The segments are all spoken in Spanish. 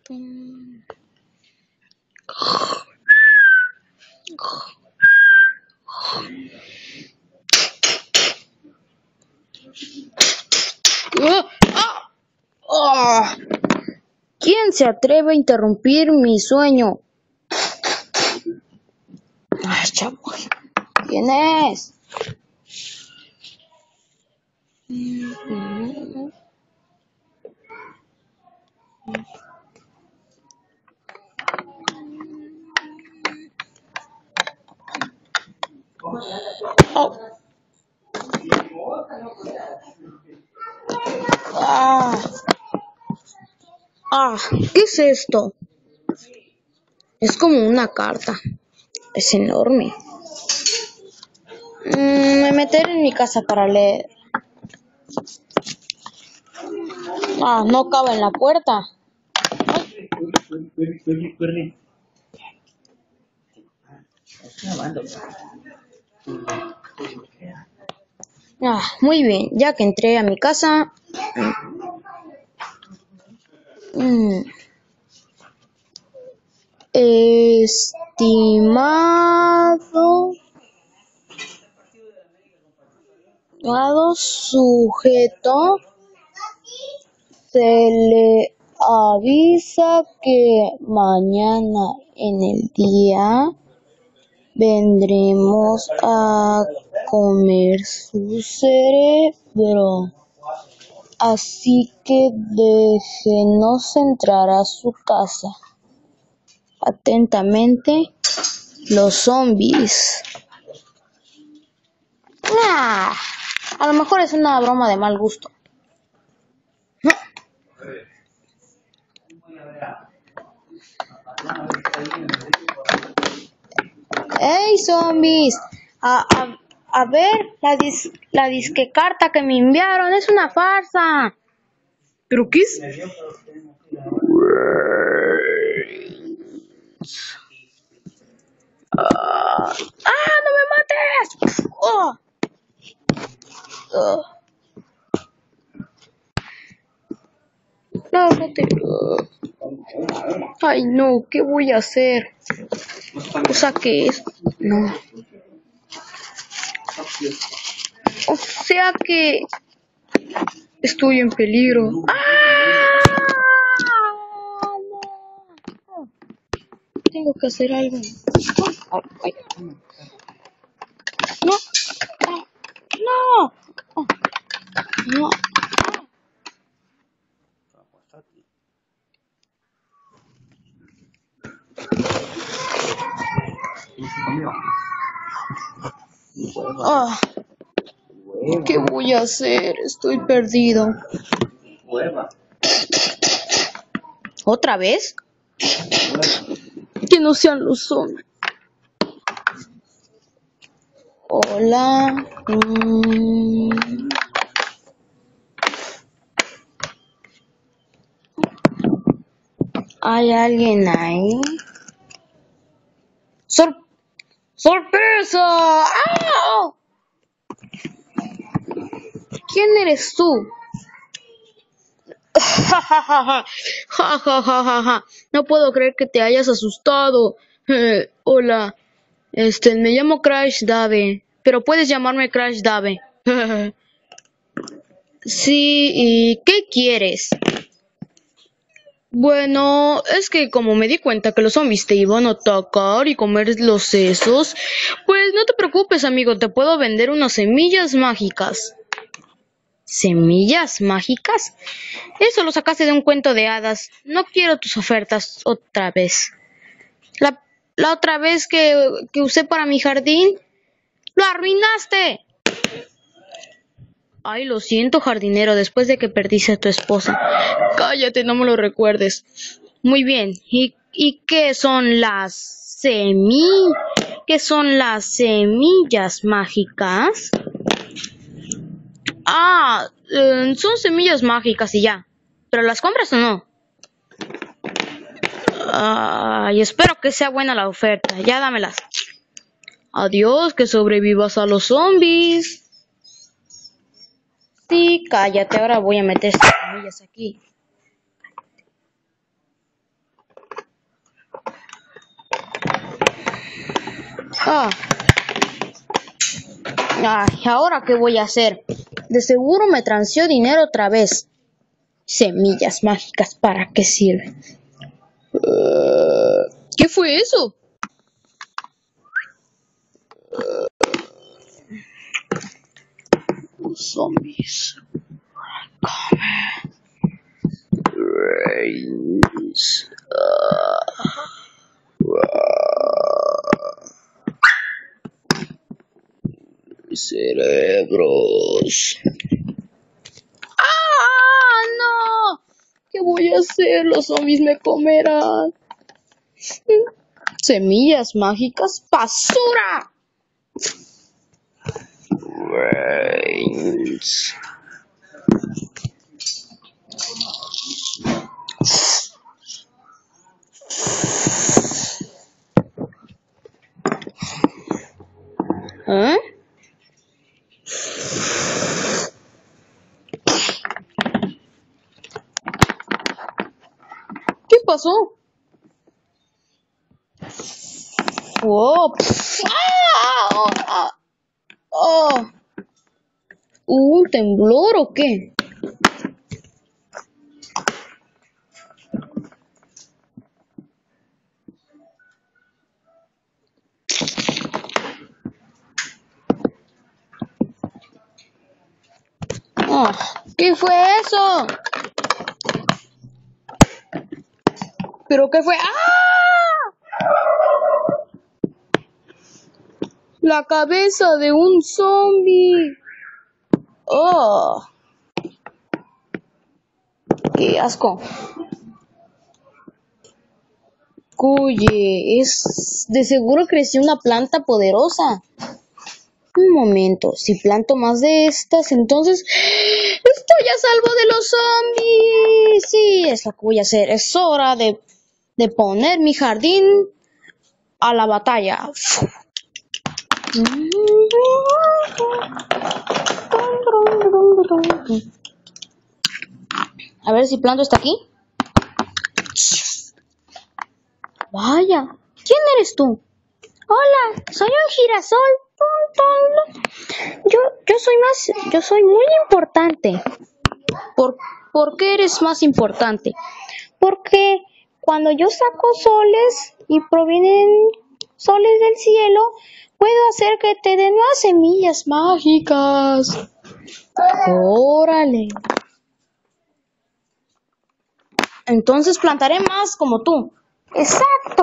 ¿Quién se atreve a interrumpir mi sueño? Ay, chavos. ¿Quién es? Oh. ¿Qué es esto? Es como una carta. Es enorme. Me meteré en mi casa para leer. No cabe en la puerta. Muy bien, ya que entré a mi casa. Estimado sujeto, se le avisa que mañana en el día vendremos a comer su cerebro. Así que déjenos entrar a su casa. Atentamente, los zombies. A lo mejor es una broma de mal gusto. ¡Hey, zombies! A ver, la disque carta que me enviaron es una farsa. ¿Pero qué es? ¡No me mates! Lárgate. Ay, no, ¿qué voy a hacer? O sea, ¿qué es? No. O sea que estoy en peligro. No. Tengo que hacer algo. Ay. No. No. ¿Qué voy a hacer? Estoy perdido. ¿Otra vez? Que no sean los zombies. Hola. ¿Hay alguien ahí? ¡Sorpresa! ¡Ah! ¿Quién eres tú? No puedo creer que te hayas asustado. Hola. Me llamo Crash Dave, pero puedes llamarme Crash Dave. Sí, ¿y qué quieres? Bueno, es que como me di cuenta que los zombies te iban a atacar y comer los sesos, pues no te preocupes, amigo, te puedo vender unas semillas mágicas. ¿Semillas mágicas? Eso lo sacaste de un cuento de hadas. No quiero tus ofertas otra vez. La otra vez que usé para mi jardín, ¡lo arruinaste! Ay, lo siento, jardinero, después de que perdiste a tu esposa. Cállate, no me lo recuerdes. Muy bien, ¿y qué son qué son las semillas mágicas? Son semillas mágicas y ya. ¿Pero las compras o no? Y espero que sea buena la oferta. Ya dámelas. Adiós, que sobrevivas a los zombies. Sí, cállate, ahora voy a meter estas semillas aquí. Ah. Ay, ¿ahora qué voy a hacer? De seguro me transeó dinero otra vez. Semillas mágicas, ¿para qué sirven? ¿Qué fue eso? Zombies. Brains. Cerebros. ¡Ah! ¡No! ¿Qué voy a hacer? Los zombies me comerán. Semillas mágicas, basura. Brains. ¿Eh? ¿Qué pasó? Oh, oh. ¿Hubo un temblor o qué? Oh, ¿qué fue eso? ¿Pero qué fue? ¡Ah! La cabeza de un zombie. Oh, qué asco. Oye, es de seguro creció una planta poderosa. Un momento, si planto más de estas, entonces estoy a salvo de los zombies. Sí, es lo que voy a hacer. Es hora de poner mi jardín a la batalla. A ver si planto está aquí. Vaya, ¿quién eres tú? Hola, soy un girasol. Yo soy muy importante. ¿Por qué eres más importante? Porque cuando yo saco soles y provienen soles del cielo, puedo hacer que te den más semillas mágicas. Órale. Entonces plantaré más como tú. Exacto.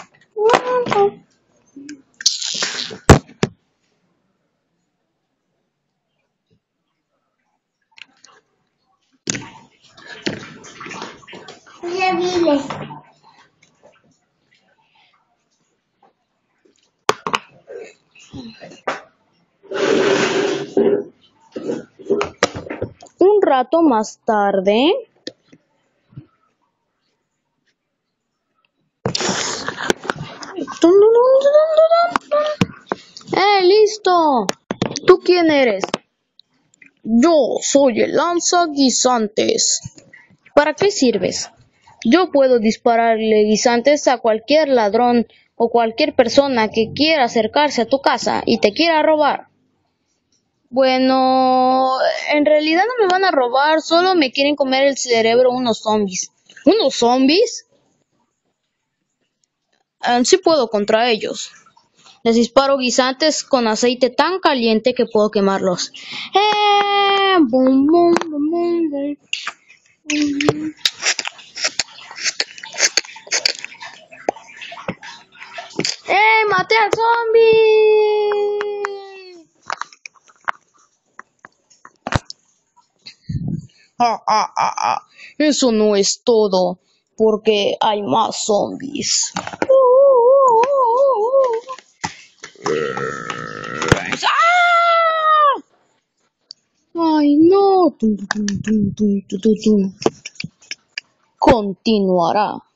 Un rato más tarde. ¡Listo! ¿Tú quién eres? Yo soy el lanzaguisantes. ¿Para qué sirves? Yo puedo dispararle guisantes a cualquier ladrón o cualquier persona que quiera acercarse a tu casa y te quiera robar. Bueno, en realidad no me van a robar, solo me quieren comer el cerebro unos zombies. ¿Unos zombies? Sí puedo contra ellos. Les disparo guisantes con aceite tan caliente que puedo quemarlos. Bum, bum, bum, bum. ¡Maté al zombie! Eso no es todo, porque hay más zombies. ¡Ay, no! Continuará.